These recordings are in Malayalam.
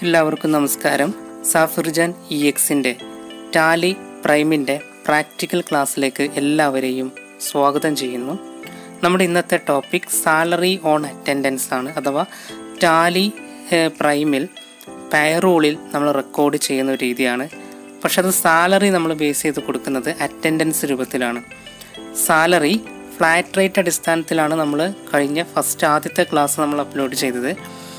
എല്ലാവർക്കും നമസ്കാരം. സാഫിർജാൻ EXന്റെ ടാലി പ്രൈമിൻ്റെ പ്രാക്ടിക്കൽ ക്ലാസ്സിലേക്ക് എല്ലാവരെയും സ്വാഗതം ചെയ്യുന്നു. നമ്മുടെ ഇന്നത്തെ ടോപ്പിക് സാലറി ഓൺ അറ്റൻഡൻസ് ആണ്. അഥവാ ടാലി പ്രൈമിൽ പേറോളിൽ നമ്മൾ റെക്കോർഡ് ചെയ്യുന്ന ഒരു രീതിയാണ്. പക്ഷെ അത് സാലറി നമ്മൾ ബേസ് ചെയ്ത് കൊടുക്കുന്നത് അറ്റൻഡൻസ് രൂപത്തിലാണ്. സാലറി ഫ്ലാറ്റ് റേറ്റ് അടിസ്ഥാനത്തിലാണ് നമ്മൾ കഴിഞ്ഞ ആദ്യത്തെ ക്ലാസ് നമ്മൾ അപ്ലോഡ് ചെയ്തത്.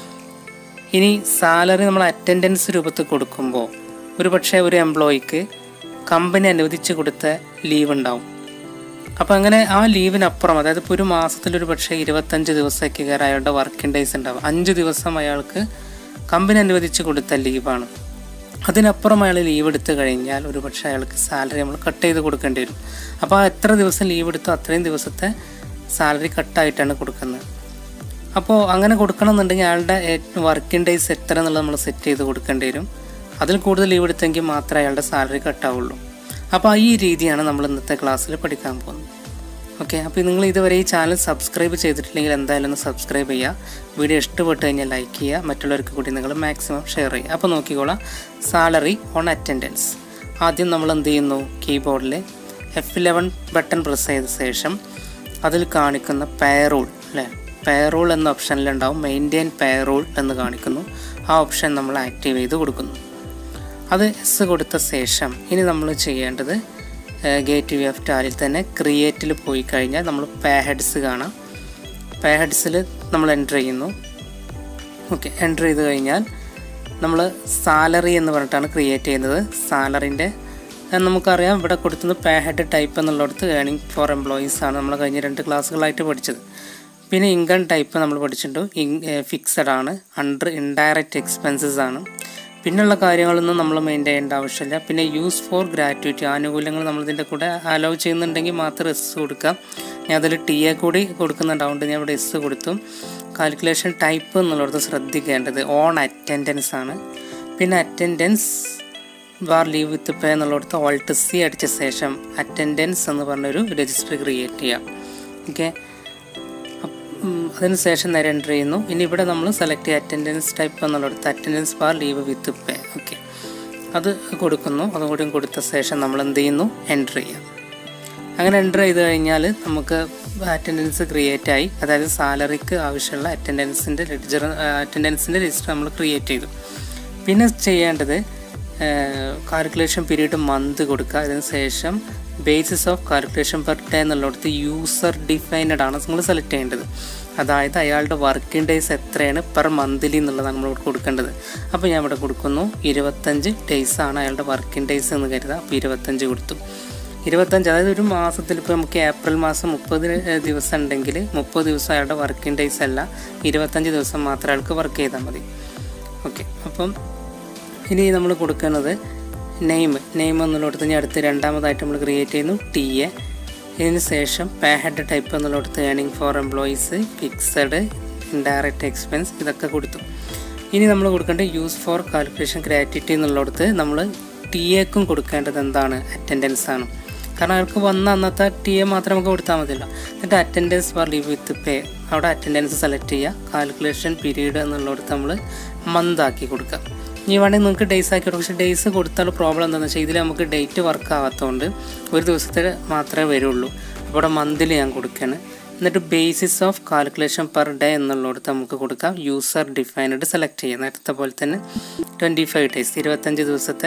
ഇനി സാലറി നമ്മൾ അറ്റൻഡൻസ് രൂപത്തിൽ കൊടുക്കുമ്പോൾ ഒരു എംപ്ലോയിക്ക് കമ്പനി അനുവദിച്ച് കൊടുത്ത ലീവ് ഉണ്ടാവും. അപ്പോൾ അങ്ങനെ ആ ലീവിനപ്പുറം, അതായത് ഇപ്പോൾ ഒരു മാസത്തിൽ 25 ദിവസമൊക്കെ അയാളുടെ വർക്കിംഗ് ഡേയ്സ് ഉണ്ടാവും. 5 ദിവസം അയാൾക്ക് കമ്പനി അനുവദിച്ച് കൊടുത്ത ലീവാണ്. അതിനപ്പുറം അയാൾ ലീവ് എടുത്തു കഴിഞ്ഞാൽ അയാൾക്ക് സാലറി നമ്മൾ കട്ട് ചെയ്ത് കൊടുക്കേണ്ടി വരും. അപ്പോൾ എത്ര ദിവസം ലീവ് എടുത്തോ അത്രയും ദിവസത്തെ സാലറി കട്ടായിട്ടാണ് കൊടുക്കുന്നത്. അപ്പോൾ അങ്ങനെ കൊടുക്കണമെന്നുണ്ടെങ്കിൽ അയാളുടെ വർക്കിംഗ് ഡേയ്സ് എത്ര എന്നുള്ളത് നമ്മൾ സെറ്റ് ചെയ്ത് കൊടുക്കേണ്ടി വരും. അതിൽ കൂടുതൽ ലീവ് എടുത്തെങ്കിൽ മാത്രമേ അയാളുടെ സാലറി കട്ടാവുള്ളൂ. അപ്പോൾ ഈ രീതിയാണ് നമ്മൾ ഇന്നത്തെ ക്ലാസ്സിൽ പഠിക്കാൻ പോകുന്നത്. ഓക്കെ, അപ്പോൾ നിങ്ങൾ ഇതുവരെ ഈ ചാനൽ സബ്സ്ക്രൈബ് ചെയ്തിട്ടില്ലെങ്കിൽ എന്തായാലും ഒന്ന് സബ്സ്ക്രൈബ് ചെയ്യുക. വീഡിയോ ഇഷ്ടപ്പെട്ട് കഴിഞ്ഞാൽ ലൈക്ക് ചെയ്യുക, മറ്റുള്ളവർക്ക് കൂടി നിങ്ങൾ മാക്സിമം ഷെയർ ചെയ്യുക. അപ്പോൾ നോക്കിക്കോളാം, സാലറി ഓൺ അറ്റൻഡൻസ്. ആദ്യം നമ്മൾ എന്ത് ചെയ്യുന്നു, കീബോർഡിൽ F11 ബട്ടൺ പ്രസ് ചെയ്ത ശേഷം അതിൽ കാണിക്കുന്ന പേറോൾ പേറോൾ എന്ന ഓപ്ഷനിലുണ്ടാവും മെയിൻറ്റെയിൻ പേറോൾ എന്ന് കാണിക്കുന്നു. ആ ഓപ്ഷൻ നമ്മൾ ആക്റ്റീവ് ചെയ്ത് കൊടുക്കുന്നു. അത് എസ് കൊടുത്ത ശേഷം ഇനി നമ്മൾ ചെയ്യേണ്ടത് ഗേറ്റ് വേ ഓഫ് ടാലിൽ തന്നെ ക്രിയേറ്റിൽ പോയി കഴിഞ്ഞാൽ നമ്മൾ പേ ഹെഡ്സ് കാണാം. പേ ഹെഡ്സിൽ നമ്മൾ എൻ്റർ ചെയ്യുന്നു. ഓക്കെ, എൻ്റർ ചെയ്ത് കഴിഞ്ഞാൽ നമ്മൾ സാലറി എന്ന് പറഞ്ഞിട്ടാണ് ക്രിയേറ്റ് ചെയ്യുന്നത്. സാലറിൻ്റെ നമുക്കറിയാം, ഇവിടെ കൊടുക്കുന്നത് പേ ഹെഡ് ടൈപ്പ് എന്നുള്ളിടത്ത് ഏണിംഗ് ഫോർ എംപ്ലോയീസ് ആണ് നമ്മൾ കഴിഞ്ഞ 2 ക്ലാസ്സുകളായിട്ട് പഠിച്ചത്. പിന്നെ ഇൻകം ടൈപ്പ് നമ്മൾ പഠിച്ചിട്ടുണ്ട്, ഫിക്സഡ് ആണ്, അണ്ടർ ഇൻഡയറക്റ്റ് എക്സ്പെൻസസ് ആണ്. പിന്നെയുള്ള കാര്യങ്ങളൊന്നും നമ്മൾ മെയിൻറ്റെയിൻ ചെയ്യേണ്ട ആവശ്യമില്ല. പിന്നെ യൂസ് ഫോർ ഗ്രാറ്റുവിറ്റി, ആനുകൂല്യങ്ങൾ നമ്മളിതിൻ്റെ കൂടെ അലോ ചെയ്യുന്നുണ്ടെങ്കിൽ മാത്രം എസ് കൊടുക്കാം. ഞാൻ അതിൽ TA കൂടി കൊടുക്കുന്നുണ്ടാവുണ്ട്, ഞാൻ ഇവിടെ എസ് കൊടുത്തു. കാൽക്കുലേഷൻ ടൈപ്പ് എന്നുള്ളത് ശ്രദ്ധിക്കേണ്ടത് ഓൺ അറ്റൻഡൻസ് ആണ്. പിന്നെ attendance bar leave with pay എന്നുള്ളിടത്ത് ഓൾട്ട് C അടിച്ച ശേഷം അറ്റൻഡൻസ് എന്ന് പറഞ്ഞൊരു രജിസ്റ്റർ ക്രിയേറ്റ് ചെയ്യാം. ഓക്കെ, അതിന് ശേഷം നേരെ എൻ്റർ ചെയ്യുന്നു. ഇനി ഇവിടെ നമ്മൾ സെലക്ട് ചെയ്യുക അറ്റൻഡൻസ് ടൈപ്പ് എന്നുള്ളിടത്ത് attendance bar leave with pay. Okay, അത് കൊടുക്കുന്നു. അതുകൂടി കൊടുത്ത ശേഷം നമ്മൾ എന്ത് ചെയ്യുന്നു, എൻ്റർ ചെയ്യാം. അങ്ങനെ എൻ്റർ ചെയ്ത് കഴിഞ്ഞാൽ നമുക്ക് അറ്റൻഡൻസ് ക്രിയേറ്റ് ആയി. അതായത് സാലറിക്ക് ആവശ്യമുള്ള അറ്റൻഡൻസിൻ്റെ ലിസ്റ്റ് നമ്മൾ ക്രിയേറ്റ് ചെയ്തു. പിന്നെ ചെയ്യേണ്ടത് കാൽക്കുലേഷൻ പീരീഡ് മന്ത് കൊടുക്കുക. അതിന് ശേഷം basis of calculation per day എന്നുള്ളിടത്ത് യൂസർ ഡിഫൈൻഡ് ആണ് നിങ്ങൾ സെലക്ട് ചെയ്യേണ്ടത്. അതായത് അയാളുടെ വർക്കിംഗ് ഡേയ്സ് എത്രയാണ് പെർ മന്ത്ലി എന്നുള്ളതാണ് നമ്മൾ കൊടുക്കേണ്ടത്. അപ്പോൾ ഞാൻ ഇവിടെ കൊടുക്കുന്നു 25 ഡേയ്സാണ് അയാളുടെ വർക്കിംഗ് ഡേയ്സ് എന്ന് കരുതുക. അപ്പോൾ 25 കൊടുത്തു. 25, അതായത് ഒരു മാസത്തിൽ ഇപ്പോൾ നമുക്ക് ഏപ്രിൽ മാസം 30 ദിവസം ഉണ്ടെങ്കിൽ 30 ദിവസം അയാളുടെ വർക്കിംഗ് ഡേയ്സ് അല്ല, 25 ദിവസം മാത്രം അയാൾക്ക് വർക്ക് ചെയ്താൽ മതി. ഓക്കെ, അപ്പം ഇനി നമ്മൾ കൊടുക്കുന്നത് നെയിം എന്നുള്ളിടത്ത് ഞാൻ അടുത്ത് രണ്ടാമതായിട്ട് നമ്മൾ ക്രിയേറ്റ് ചെയ്യുന്നു TA. ഇതിന് ശേഷം പേ ഹെഡ് ടൈപ്പ് എന്നുള്ളിടത്ത് earning for employees, fixed, indirect expense ഇതൊക്കെ കൊടുത്തു. ഇനി നമ്മൾ കൊടുക്കേണ്ടത് യൂസ് ഫോർ കാൽക്കുലേഷൻ ഗ്രാറ്റുവിറ്റി എന്നുള്ളിടത്ത് നമ്മൾ TA-ക്കും കൊടുക്കേണ്ടത് എന്താണ്, അറ്റൻഡൻസ് ആണ്. കാരണം അയാൾക്ക് വന്ന അന്നത്തെ TA മാത്രം നമുക്ക് കൊടുത്താൽ മതിയല്ലോ. എന്നിട്ട് attendance for leave with pay, അവിടെ അറ്റൻഡൻസ് സെലക്ട് ചെയ്യുക. കാൽക്കുലേഷൻ പീരീഡ് എന്നുള്ളിടത്ത് നമ്മൾ മന്ത് ആക്കി കൊടുക്കുക. ഇനി വേണമെങ്കിൽ നിങ്ങൾക്ക് ഡേയ്സ് ആക്കി കൊടുക്കും. പക്ഷേ ഡേയ്സ് കൊടുത്താൽ പ്രോബ്ലം എന്താണെന്ന് വെച്ചാൽ ഇതിൽ നമുക്ക് ഡേറ്റ് വർക്ക് ആവാത്തതുകൊണ്ട് ഒരു ദിവസത്തിൽ മാത്രമേ വരുള്ളൂ. അപ്പോൾ ഇവിടെ മന്തിൽ ഞാൻ കൊടുക്കുകയാണ്. എന്നിട്ട് basis of calculation per day എന്നുള്ളിടത്ത് നമുക്ക് കൊടുക്കാം യൂസർ ഡിഫൈൻഡ് സെലക്ട് ചെയ്യുക. നേരത്തെ പോലെ തന്നെ 25 ഡേയ്സ് 25 ദിവസത്തെ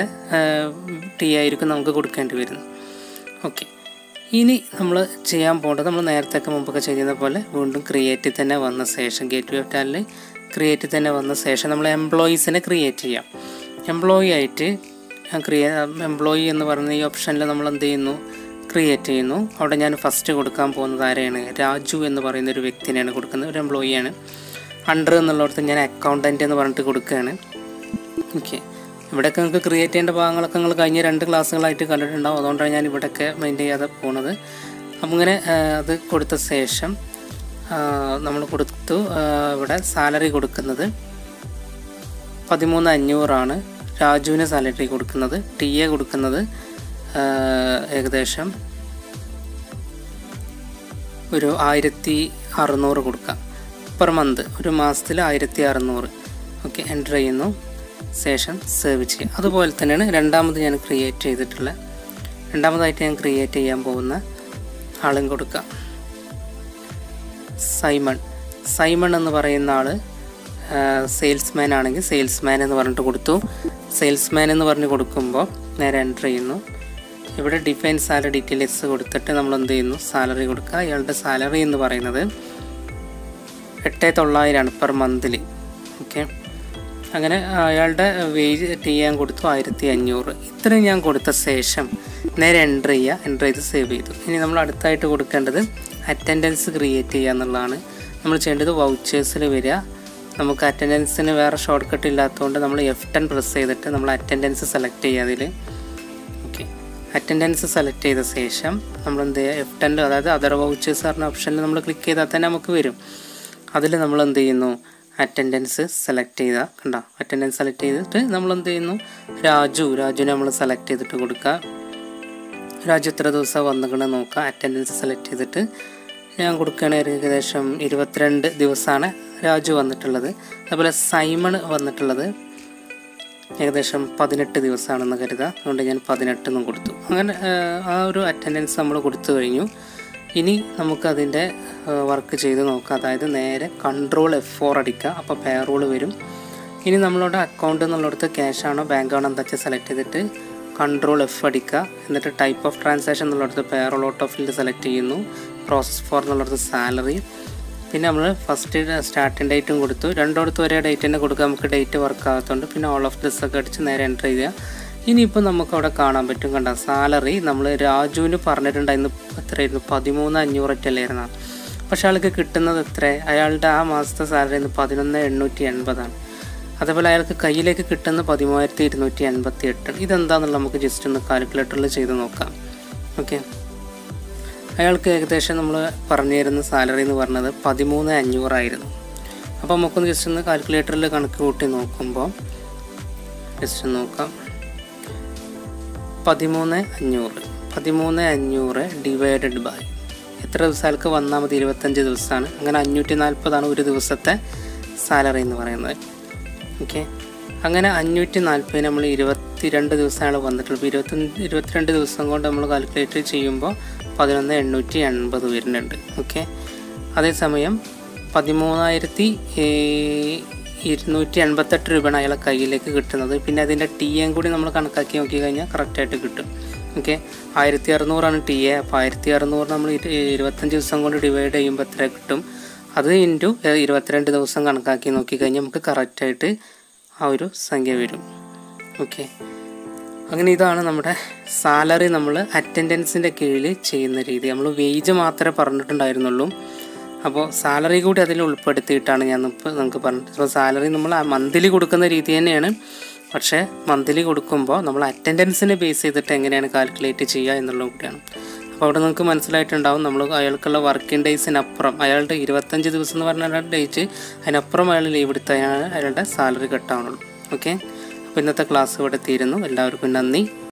TA ആയിരിക്കും നമുക്ക് കൊടുക്കേണ്ടി വരുന്നത്. ഓക്കെ, ഇനി നമ്മൾ ചെയ്യാൻ പോകേണ്ടത് നമ്മൾ നേരത്തെ മുമ്പൊക്കെ ചെയ്യുന്ന പോലെ വീണ്ടും ക്രിയേറ്റ് തന്നെ വന്ന ശേഷം ഗേറ്റ് വേ ഓഫ് ടാലിൽ ക്രിയേറ്റ് തന്നെ വന്ന ശേഷം നമ്മൾ എംപ്ലോയീസിനെ ക്രിയേറ്റ് ചെയ്യാം. എംപ്ലോയി ആയിട്ട് എംപ്ലോയി എന്ന് പറയുന്ന ഈ ഓപ്ഷനിൽ നമ്മൾ എന്ത് ചെയ്യുന്നു, ക്രിയേറ്റ് ചെയ്യുന്നു. അവിടെ ഞാൻ ഫസ്റ്റ് കൊടുക്കാൻ പോകുന്നത് ആരെയാണ്, രാജു എന്ന് പറയുന്ന ഒരു വ്യക്തിനെയാണ് കൊടുക്കുന്നത്, ഒരു എംപ്ലോയിയാണ്. അണ്ടർ എന്നുള്ളിടത്ത് ഞാൻ അക്കൗണ്ടൻറ്റ് എന്ന് പറഞ്ഞിട്ട് കൊടുക്കുകയാണ്. ഓക്കെ, ഇവിടെയൊക്കെ നിങ്ങൾക്ക് ക്രിയേറ്റ് ചെയ്യേണ്ട ഭാഗങ്ങളൊക്കെ നിങ്ങൾ കഴിഞ്ഞ 2 ക്ലാസ്സുകളായിട്ട് കണ്ടിട്ടുണ്ടാവും. അതുകൊണ്ടാണ് ഞാൻ ഇവിടെയൊക്കെ മെയിൻറ്റെയിൻ ചെയ്യാതെ പോകുന്നത്. അപ്പം ഇങ്ങനെ അത് കൊടുത്ത ശേഷം നമ്മൾ കൊടുത്തു. ഇവിടെ സാലറി കൊടുക്കുന്നത് 13,500 രാജുവിന് സാലറി കൊടുക്കുന്നത്. TA കൊടുക്കുന്നത് ഏകദേശം ഒരു 1600 കൊടുക്കാം പെർ മന്ത്, ഒരു മാസത്തിൽ 1600. ഓക്കെ, എൻ്റർ ചെയ്യുന്നു. ശേഷം സേവ് ചെയ്യുക. അതുപോലെ തന്നെയാണ് രണ്ടാമതായിട്ട് ഞാൻ ക്രിയേറ്റ് ചെയ്യാൻ പോകുന്ന ആളും കൊടുക്കുക. സൈമൺ എന്ന് പറയുന്ന ആൾ സെയിൽസ്മാൻ ആണെങ്കിൽ സെയിൽസ്മാൻ എന്ന് പറഞ്ഞിട്ട് കൊടുത്തു. സെയിൽസ്മാൻ എന്ന് പറഞ്ഞ് കൊടുക്കുമ്പോൾ നേരെ എൻ്റർ ചെയ്യുന്നു. ഇവിടെ ഡിഫൈൻ സാലറി ഡീറ്റെയിൽസ് കൊടുത്തിട്ട് നമ്മൾ എന്ത് ചെയ്യുന്നു, സാലറി കൊടുക്കുക. അയാളുടെ സാലറി എന്ന് പറയുന്നത് 8,900 പെർ മന്ത്ലി. ഓക്കെ, അങ്ങനെ അയാളുടെ വേജ് ചെയ്യാൻ കൊടുത്തു 1,500. ഇത്രയും ഞാൻ കൊടുത്ത ശേഷം നേരെ എൻ്റർ ചെയ്ത് സേവ് ചെയ്തു. ഇനി നമ്മൾ അടുത്തായിട്ട് കൊടുക്കേണ്ടത് അറ്റൻഡൻസ് ക്രിയേറ്റ് ചെയ്യുക എന്നുള്ളതാണ്. നമ്മൾ ചെയ്യേണ്ടത് വൗച്ചേഴ്സിൽ വരിക. നമുക്ക് അറ്റൻഡൻസിന് വേറെ ഷോർട്ട് കട്ട് ഇല്ലാത്തതുകൊണ്ട് നമ്മൾ F10 പ്രസ് ചെയ്തിട്ട് നമ്മൾ അറ്റൻഡൻസ് സെലക്ട് ചെയ്യുക. അതിൽ ഓക്കെ, അറ്റൻഡൻസ് സെലക്ട് ചെയ്ത ശേഷം നമ്മൾ എന്ത് ചെയ്യുക, F10 അതായത് അതർ വൗച്ചേഴ്സ് പറഞ്ഞ ഓപ്ഷനിൽ നമ്മൾ ക്ലിക്ക് ചെയ്താൽ തന്നെ നമുക്ക് വരും. അതിൽ നമ്മൾ എന്ത് ചെയ്യുന്നു, അറ്റൻഡൻസ് സെലക്ട് ചെയ്താൽ കണ്ടോ, അറ്റൻഡൻസ് സെലക്ട് ചെയ്തിട്ട് നമ്മൾ എന്ത് ചെയ്യുന്നു, രാജുവിനെ നമ്മൾ സെലക്ട് ചെയ്തിട്ട് കൊടുക്കുക. രാജു എത്ര ദിവസം വന്നിക്കണം നോക്കുക. അറ്റൻഡൻസ് സെലക്ട് ചെയ്തിട്ട് ഞാൻ കൊടുക്കുകയാണെങ്കിൽ ഏകദേശം 22 ദിവസമാണ് രാജു വന്നിട്ടുള്ളത്. അതുപോലെ സൈമൺ വന്നിട്ടുള്ളത് ഏകദേശം 18 ദിവസമാണെന്ന് കരുതുക. അതുകൊണ്ട് ഞാൻ 18 എന്നും കൊടുത്തു. അങ്ങനെ ആ ഒരു അറ്റൻഡൻസ് നമ്മൾ കൊടുത്തു കഴിഞ്ഞു. ഇനി നമുക്കതിൻ്റെ വർക്ക് ചെയ്ത് നോക്കാം. അതായത് നേരെ Ctrl F4 അടിക്കുക, അപ്പോൾ പേറോൾ വരും. ഇനി നമ്മളുടെ അക്കൗണ്ട് എന്നുള്ളിടത്ത് ക്യാഷ് ആണോ ബാങ്ക് ആണോ എന്താ വെച്ചാൽ സെലക്ട് ചെയ്തിട്ട് Ctrl F അടിക്കുക. എന്നിട്ട് ടൈപ്പ് ഓഫ് ട്രാൻസാക്ഷൻ എന്നുള്ളിടത്ത് പേറോൾ ഓട്ടോ ഫീൽഡ് സെലക്ട് ചെയ്യുന്നു. പ്രോസസ് ഫോർ എന്നുള്ളിടത്ത് സാലറി. പിന്നെ നമ്മൾ ഫസ്റ്റ് സ്റ്റാർട്ടിങ് ഡേറ്റും കൊടുത്തു. രണ്ടിടത്ത് ഒരേ ഡേറ്റ് തന്നെ കൊടുക്കുക. നമുക്ക് ഡേറ്റ് വർക്ക് ആകാത്തതുകൊണ്ട് പിന്നെ ഓൾ ഓഫ് ദിസ് ഒക്കെ അടിച്ച് നേരെ എൻ്റർ ചെയ്യുക. ഇനിയിപ്പോൾ നമുക്ക് അവിടെ കാണാൻ പറ്റും കണ്ട സാലറി നമ്മൾ രാജുവിന് പറഞ്ഞിട്ടുണ്ടായിരുന്നു എത്രയായിരുന്നു, 13,500 അല്ലായിരുന്നു. പക്ഷേ ആൾക്ക് കിട്ടുന്നത് എത്ര, അയാളുടെ ആ മാസത്തെ സാലറി 11,880. അതേപോലെ അയാൾക്ക് കയ്യിലേക്ക് കിട്ടുന്ന 13,288. ഇതെന്താണെന്നുള്ളത് നമുക്ക് ജസ്റ്റ് ഒന്ന് കാൽക്കുലേറ്ററിൽ ചെയ്ത് നോക്കാം. ഓക്കെ, അയാൾക്ക് ഏകദേശം നമ്മൾ പറഞ്ഞു തരുന്ന സാലറി എന്ന് പറഞ്ഞത് 13,500 ആയിരുന്നു. അപ്പോൾ നമുക്കൊന്ന് ജസ്റ്റ് ഒന്ന് കാൽക്കുലേറ്ററിൽ കണക്ക് കൂട്ടി നോക്കുമ്പോൾ ജസ്റ്റ് നോക്കാം. 13,500 ഡിവൈഡഡ് ബൈ എത്ര ദിവസം അയാൾക്ക് വന്നാൽ മതി, 25 ദിവസമാണ്. അങ്ങനെ 540 ഒരു ദിവസത്തെ സാലറി എന്ന് പറയുന്നത്. ഓക്കെ, അങ്ങനെ 540 നമ്മൾ 22 ദിവസമാണ് വന്നിട്ടുള്ളത്. 22 ദിവസം കൊണ്ട് നമ്മൾ കാൽക്കുലേറ്റ് ചെയ്യുമ്പോൾ 11,880 വരുന്നുണ്ട്. ഓക്കെ, അതേസമയം 13,288 രൂപയാണ് അയാളെ കയ്യിലേക്ക് കിട്ടുന്നത്. പിന്നെ അതിൻ്റെ TA കൂടി നമ്മൾ കണക്കാക്കി നോക്കി കഴിഞ്ഞാൽ കറക്റ്റായിട്ട് കിട്ടും. Okay, 1,600 TA. അപ്പോൾ 1,600 നമ്മൾ 25 ദിവസം കൊണ്ട് ഡിവൈഡ് ചെയ്യുമ്പോൾ എത്ര കിട്ടും, അത് ഇൻറ്റു 22 ദിവസം കണക്കാക്കി നോക്കിക്കഴിഞ്ഞാൽ നമുക്ക് കറക്റ്റായിട്ട് ആ ഒരു സംഖ്യ വരും. ഓക്കെ, അങ്ങനെ ഇതാണ് നമ്മുടെ സാലറി നമ്മൾ അറ്റൻഡൻസിൻ്റെ കീഴിൽ ചെയ്യുന്ന രീതി. നമ്മൾ വേജ് മാത്രമേ പറഞ്ഞിട്ടുണ്ടായിരുന്നുള്ളൂ. അപ്പോൾ സാലറി കൂടി അതിൽ ഉൾപ്പെടുത്തിയിട്ടാണ് നമുക്ക് പറഞ്ഞത്. അപ്പോൾ സാലറി നമ്മൾ മന്ത്ലി കൊടുക്കുന്ന രീതി തന്നെയാണ്. പക്ഷേ മന്ത്ലി കൊടുക്കുമ്പോൾ നമ്മൾ അറ്റൻഡൻസിനെ ബേസ് ചെയ്തിട്ട് എങ്ങനെയാണ് കാൽക്കുലേറ്റ് ചെയ്യുക എന്നുള്ളത് കൂടിയാണ്. അപ്പോൾ അവിടെ നിങ്ങൾക്ക് മനസ്സിലായിട്ടുണ്ടാവും, നമ്മൾ അയാൾക്കുള്ള വർക്കിംഗ് ഡേയ്സിനപ്പുറം അയാളുടെ 25 ദിവസം എന്ന് പറഞ്ഞ ഡേറ്റ് അതിനപ്പുറം അയാൾ ലീവ് എടുത്താൽ അയാളുടെ സാലറി കട്ടാവുള്ളൂ. ഓക്കെ, അപ്പോൾ ഇന്നത്തെ ക്ലാസ് ഇവിടെ തീരുന്നു. എല്ലാവർക്കും നന്ദി.